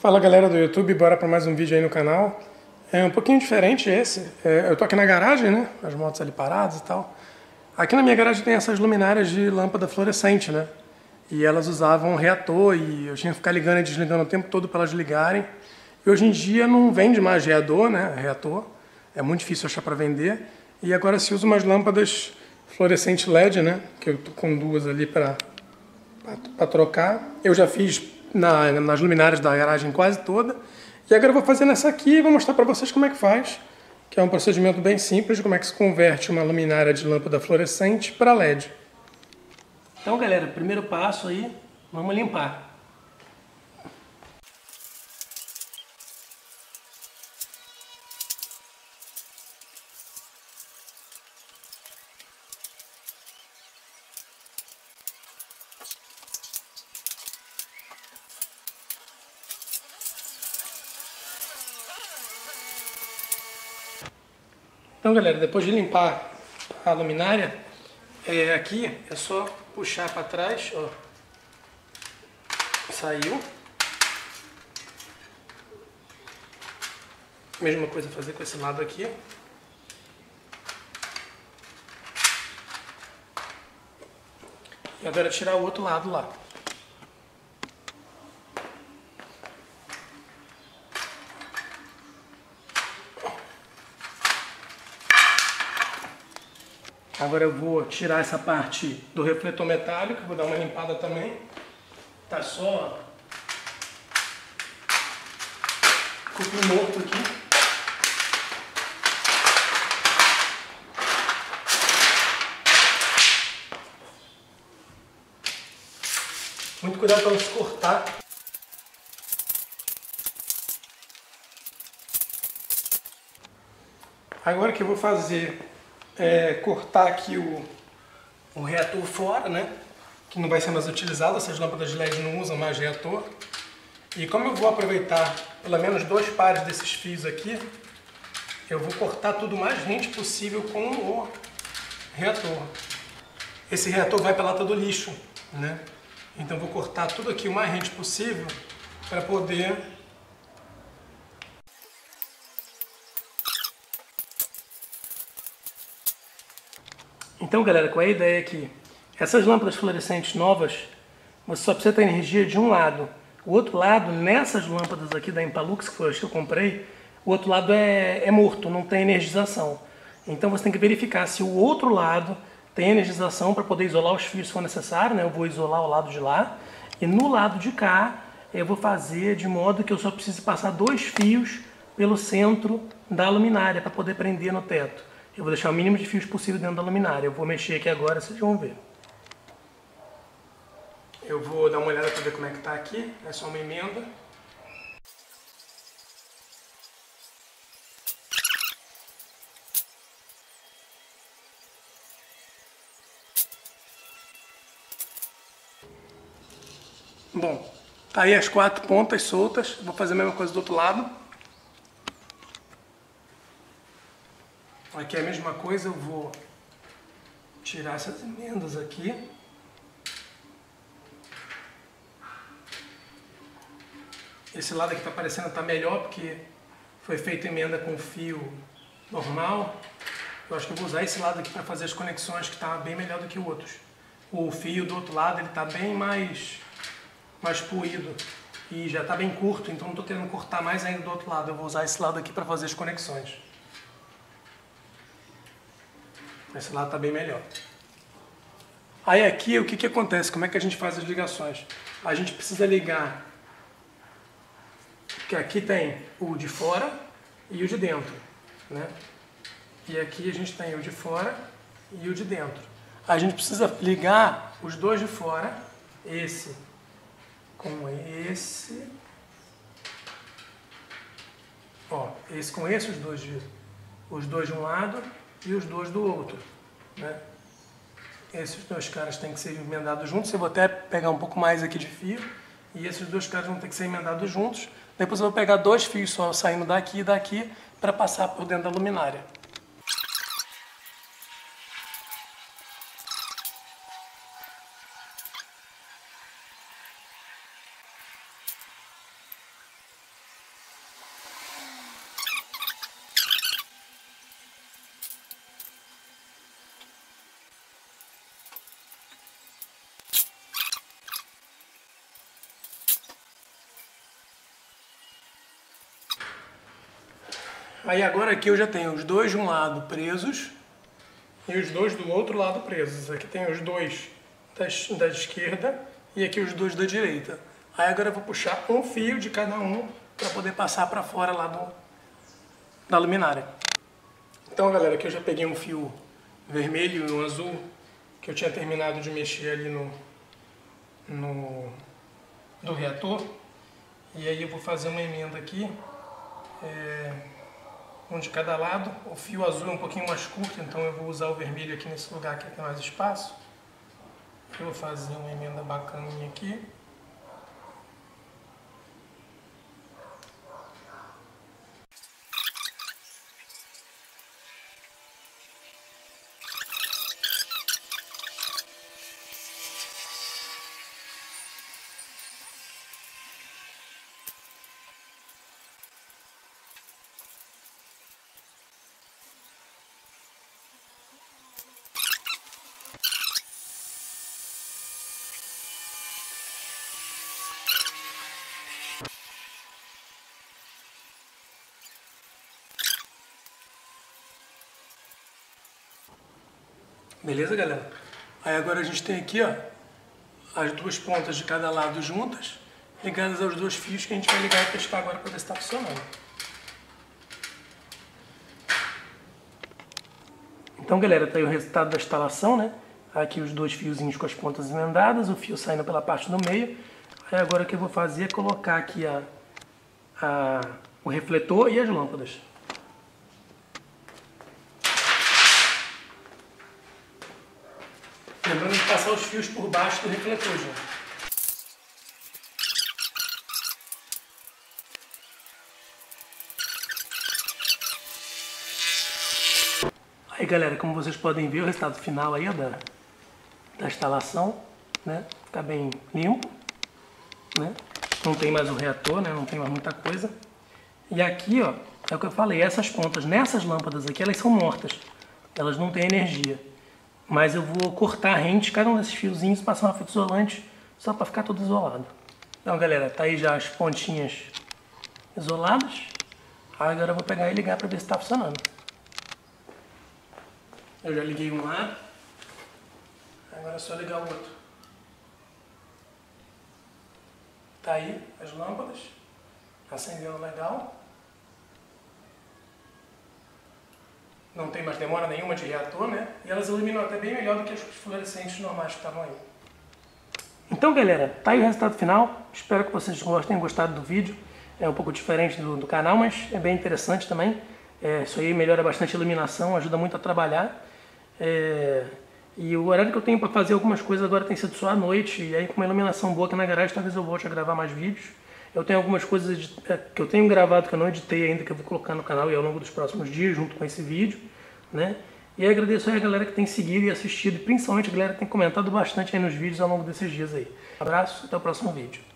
Fala galera do YouTube, bora para mais um vídeo aí no canal. É um pouquinho diferente esse. Eu tô aqui na garagem, né? As motos ali paradas e tal. Aqui na minha garagem tem essas luminárias de lâmpada fluorescente, né? E elas usavam reator e eu tinha que ficar ligando e desligando o tempo todo para elas ligarem. E hoje em dia não vende mais reator, né? Reator. É muito difícil achar para vender. E agora se usa umas lâmpadas fluorescente LED, né? Que eu tô com duas ali para trocar. Eu já fiz nas luminárias da garagem quase toda. E agora eu vou fazer nessa aqui e vou mostrar para vocês como é que faz. Que é um procedimento bem simples de como é que se converte uma luminária de lâmpada fluorescente para LED. Então galera, primeiro passo aí, vamos limpar. Então galera, depois de limpar a luminária, aqui é só puxar para trás, ó, saiu. Mesma coisa fazer com esse lado aqui. E agora tirar o outro lado lá. Agora eu vou tirar essa parte do refletor metálico, vou dar uma limpada também. Tá só cupim morto aqui. Muito cuidado para não se cortar. Agora o que eu vou fazer é cortar aqui o reator fora, né? Que não vai ser mais utilizado, essas lâmpadas de LED não usam mais reator. E como eu vou aproveitar pelo menos 2 pares desses fios aqui, eu vou cortar tudo o mais rente possível com o reator. Esse reator vai para a lata do lixo, né? Então eu vou cortar tudo aqui o mais rente possível para poder Então galera, qual é a ideia aqui? Essas lâmpadas fluorescentes novas, você só precisa ter energia de um lado. O outro lado, nessas lâmpadas aqui da Impalux, que foi as que eu comprei, o outro lado é morto, não tem energização. Então você tem que verificar se o outro lado tem energização para poder isolar os fios se for necessário, né? Eu vou isolar o lado de lá. E no lado de cá, eu vou fazer de modo que eu só precise passar 2 fios pelo centro da luminária para poder prender no teto. Eu vou deixar o mínimo de fios possível dentro da luminária. Eu vou mexer aqui agora, vocês vão ver. Eu vou dar uma olhada para ver como é que está aqui. É só uma emenda. Bom, tá aí as 4 pontas soltas. Vou fazer a mesma coisa do outro lado. Aqui é a mesma coisa, eu vou tirar essas emendas aqui. Esse lado aqui está parecendo estar melhor porque foi feita emenda com fio normal. Eu acho que eu vou usar esse lado aqui para fazer as conexões, que está bem melhor do que o outro. O fio do outro lado ele está bem mais puído e já está bem curto, então não estou querendo cortar mais ainda do outro lado. Eu vou usar esse lado aqui para fazer as conexões. Esse lado está bem melhor. Aí aqui o que acontece? Como é que a gente faz as ligações? A gente precisa ligar, que aqui tem o de fora e o de dentro, né? E aqui a gente tem o de fora e o de dentro. A gente precisa ligar os dois de fora, esse com esse, ó, esse com esse, os dois de um lado e os dois do outro, né? Esses dois caras têm que ser emendados juntos. Eu vou até pegar um pouco mais aqui de fio e esses dois caras vão ter que ser emendados juntos. Depois eu vou pegar 2 fios só saindo daqui e daqui para passar por dentro da luminária. Aí agora aqui eu já tenho os dois de um lado presos e os dois do outro lado presos. Aqui tem os dois da esquerda e aqui os dois da direita. Aí agora eu vou puxar um fio de cada um para poder passar para fora lá da luminária. Então, galera, aqui eu já peguei um fio vermelho e um azul que eu tinha terminado de mexer ali do reator. E aí eu vou fazer uma emenda aqui, um de cada lado. O fio azul é um pouquinho mais curto, então eu vou usar o vermelho aqui nesse lugar que tem mais espaço. Eu vou fazer uma emenda bacaninha aqui. Beleza, galera? Aí agora a gente tem aqui, ó, as duas pontas de cada lado juntas, ligadas aos dois fios que a gente vai ligar e testar agora para ver se está funcionando. Então, galera, tá aí o resultado da instalação, né? Aqui os dois fiozinhos com as pontas emendadas, o fio saindo pela parte do meio. Aí agora o que eu vou fazer é colocar aqui o refletor e as lâmpadas. Lembrando de passar os fios por baixo do refletor, gente. Aí, galera, como vocês podem ver, o resultado final aí da instalação, né? Fica bem limpo, né? Não tem mais o reator, né? Não tem mais muita coisa. E aqui, ó, é o que eu falei, essas pontas nessas lâmpadas aqui, elas são mortas. Elas não têm energia. Mas eu vou cortar a rente, cada um desses fiozinhos, passar uma fita isolante, só para ficar tudo isolado. Então, galera, tá aí já as pontinhas isoladas. Agora eu vou pegar e ligar para ver se está funcionando. Eu já liguei um lado, agora é só ligar o outro. Tá aí as lâmpadas, acendendo legal. Não tem mais demora nenhuma de reator, né? E elas iluminam até bem melhor do que as fluorescentes normais que estavam aí. Então, galera, tá aí o resultado final. Espero que vocês tenham gostado do vídeo. É um pouco diferente do canal, mas é bem interessante também. Isso aí melhora bastante a iluminação, ajuda muito a trabalhar. E o horário que eu tenho para fazer algumas coisas agora tem sido só à noite. E aí com uma iluminação boa aqui na garagem, talvez eu volte a gravar mais vídeos. Eu tenho algumas coisas que eu tenho gravado que eu não editei ainda, que eu vou colocar no canal e ao longo dos próximos dias, junto com esse vídeo, né? E agradeço aí a galera que tem seguido e assistido, e principalmente a galera que tem comentado bastante aí nos vídeos ao longo desses dias aí. Um abraço, até o próximo vídeo.